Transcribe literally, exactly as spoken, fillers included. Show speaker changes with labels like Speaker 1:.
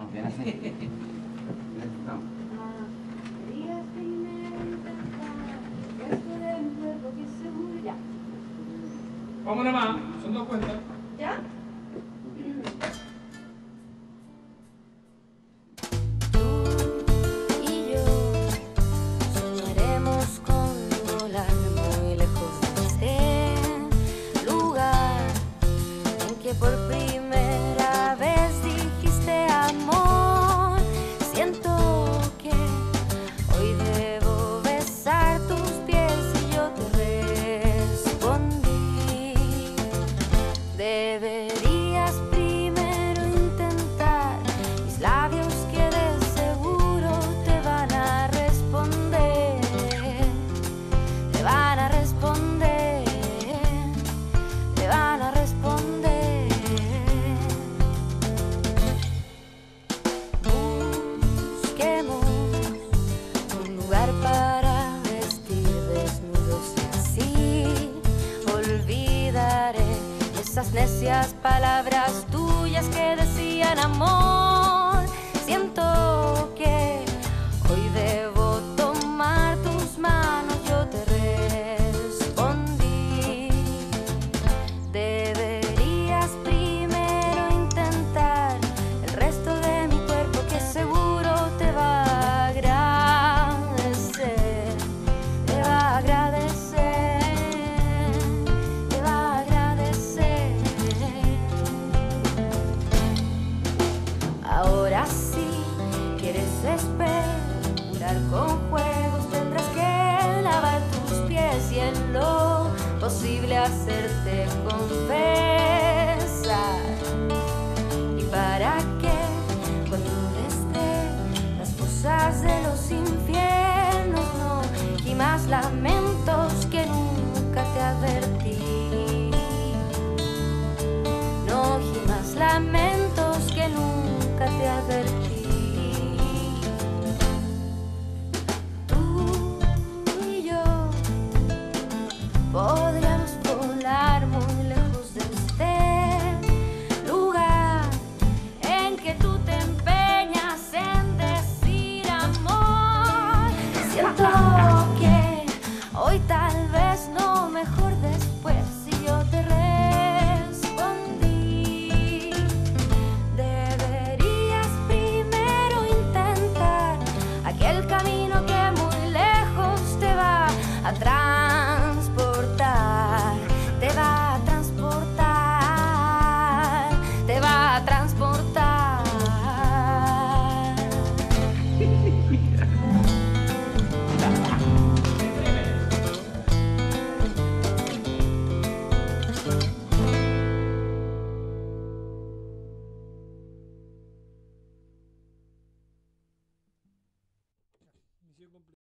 Speaker 1: estamos bien así. Estamos.
Speaker 2: Querías primero intentar esto de mi cuerpo que es seguro. Ya.
Speaker 3: Vamos nada más, son dos cuentas.
Speaker 2: ¿Ya?
Speaker 4: Y yo soñaremos con volar muy lejos de este lugar en que por primera vez dijiste amor. Siento que hoy debo besar tus pies y yo te respondí. Deberías primero intentar mis labios que de seguro te van a responder. Te van a responder. Te van a responder. Busquemos un lugar para vestir desnudos y así olvidaré esas necias palabras tuyas que decían amor. Siento que hoy debo tomar tus manos, yo te respondí. Deberías primero intentar el resto de mi cuerpo que seguro te va a agradecer. Te va a agradecer. Te va a agradecer. Ahora sí, quieres especular con juegos, tendrás que lavar tus pies y en lo posible hacerte confesar. ¿Y para qué? Cuando desde las fosas de los infiernos no gimas lamentos que nunca te advertí. No gimas lamentos que nunca te advertí. Tú y yo podríamos volar muy lejos de este lugar en que tú te empeñas en decir amor. Siento que hoy tal vez no, mejor después, si yo te respondí. Deberías primero intentar aquel camino que muy lejos te va a transportar. Te va a transportar. Te va a transportar.
Speaker 3: Misión cumplida.